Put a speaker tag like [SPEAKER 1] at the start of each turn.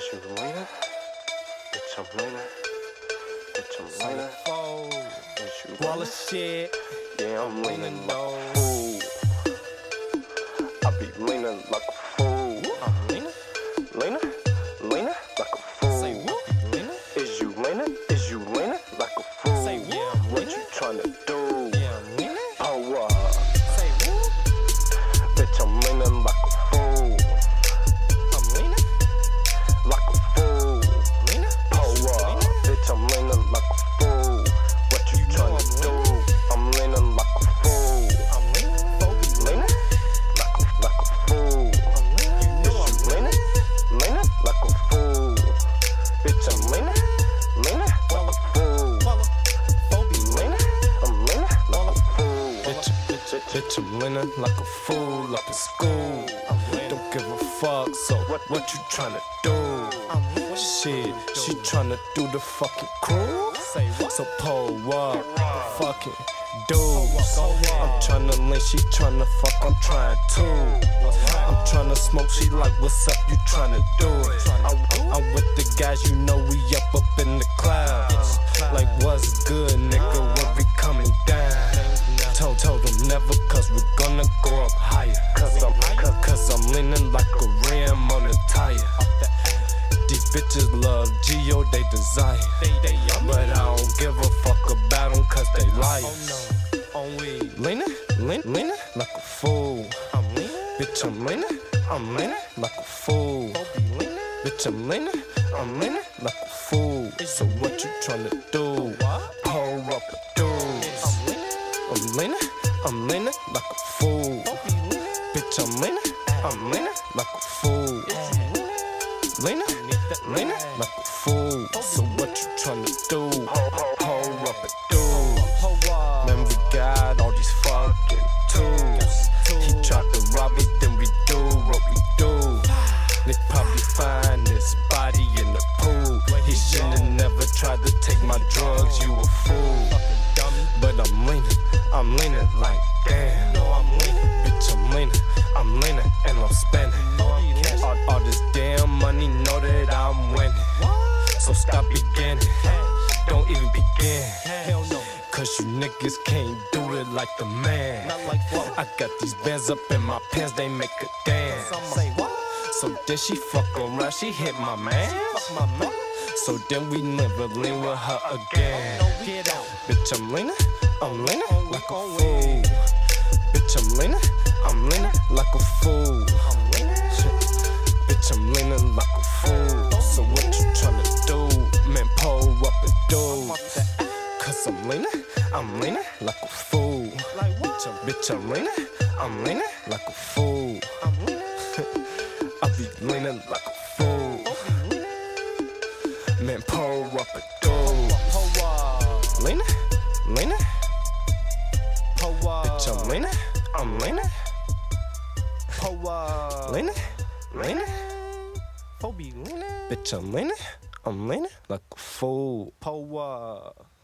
[SPEAKER 1] you Leanin? Bitch, I'm Leanin. Bitch, I'm Leanin. Bitch, you
[SPEAKER 2] All the shit.
[SPEAKER 1] Yeah, I'm leaning like a fool. I be leaning like a fool.
[SPEAKER 2] I'm leaning.
[SPEAKER 1] Leaning, leaning like a fool.
[SPEAKER 2] Say what? Leaning?
[SPEAKER 1] Is you leaning? Is you leaning like a fool?
[SPEAKER 2] Say what? Yeah, I'm
[SPEAKER 1] What
[SPEAKER 2] leaning.
[SPEAKER 1] you tryna do?
[SPEAKER 2] Yeah, I'm leaning.
[SPEAKER 1] Oh, what?
[SPEAKER 2] Say what?
[SPEAKER 1] Bitch, I'm leaning like a fool.
[SPEAKER 2] I'm leaning.
[SPEAKER 1] Like a fool.
[SPEAKER 2] Leaning.
[SPEAKER 1] Oh, what? Bitch, I'm leaning like a fool. What you tryna do? I'm leaning like a fool.
[SPEAKER 2] I'm leaning.
[SPEAKER 1] Leaning? Like a fool.
[SPEAKER 2] I'm leaning. You know
[SPEAKER 1] Is you
[SPEAKER 2] I'm
[SPEAKER 1] leaning? Leaning like a fool. Bitch, I'm leaning. Leaning like a fool. Leaning? I'm leaning like a fool.
[SPEAKER 2] Bitch, I'm leaning like a fool up in school. Don't give a fuck, so what you tryna do? Shit, she tryna do the fucking crew. So pull up, fucking dudes. I'm tryna link, she tryna fuck, I'm trying to. I'm tryna smoke, she like, what's up, you tryna do? I'm with the guys, you know we up in the clouds. Like, what's good, nigga, when we coming down? Told them never, cause we're gonna go up higher. Cause I'm leaning like a rim on a tire. These bitches love Gioo, they desire. But I don't give a fuck about them cause they liars. Leaning like a fool. Bitch, I'm leaning like a fool. Bitch, I'm leaning like a fool. So what you tryna do? Pull up a dude. I'm leaning like a fool. Bitch, I'm leaning like a fool. Leaning like a fool. So what you tryna do? Pull up a dude. Man, we got all these fucking tools. He tried to rob us, then we do what we do. They probably find this body in the pool. He should've never tried to take my drugs, you a fool. But I'm leaning like damn. Bitch, I'm leaning and I'm spending. All this damn money, know that I'm winning. So stop beginning, don't even begin. Cause you niggas can't do it like the man. I got these bands up in my pants, they make a dance. So then she fuck around, she hit my man. So then we never lean with her again. Bitch, I'm leaning like a fool. Bitch, I'm leaning like a fool. Bitch, I'm leaning like a fool. So what you tryna do? Man, pull up a dude. Cause I'm leaning like a fool. Bitch, I'm leaning like a fool. I be leaning like a fool. Man, pull up a dude. Leaning. Bitch, I'm leaning. Leaning. Bitch, I'm leaning like a fool.